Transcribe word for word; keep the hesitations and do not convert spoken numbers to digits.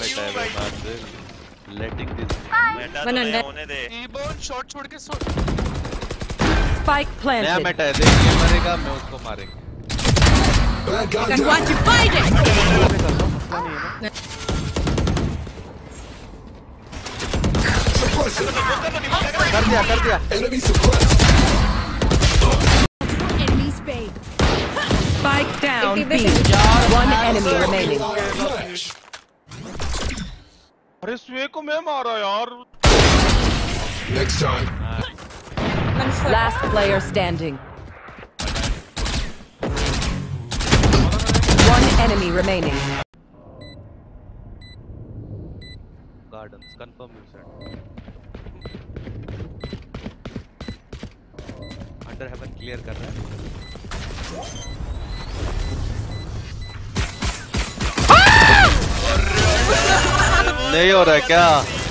Meta है margin letting this Meta तो नहीं होने दे। ईबोन शॉट छोड़ के शॉट स्पाइक प्लांटेड। नया मेटा है, देख ये मरेगा मैं उसको मारेंगे। And want to fight it? कर दिया कर दिया Enemies bay. Spike down B. One enemy remaining. अरे स्वे को मैं मारा यार। Next time. Last player standing. One enemy remaining. Gardens confirm you said. Under heaven clear कर रहा है। नहीं हो रहा है क्या?